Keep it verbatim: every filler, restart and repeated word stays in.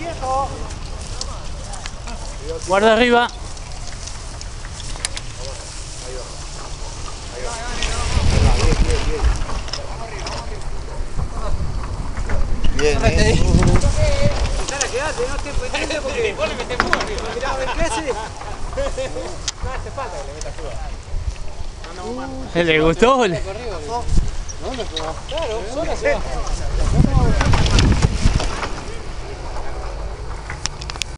Guarda arriba. Bien, eh. Quedate, no te puedes porque vos le metés fuego arriba. Mirá, ¿ves qué hace? No hace falta que le metas fuego. ¿Le gustó? ¿Dónde fue? Claro, sola se va.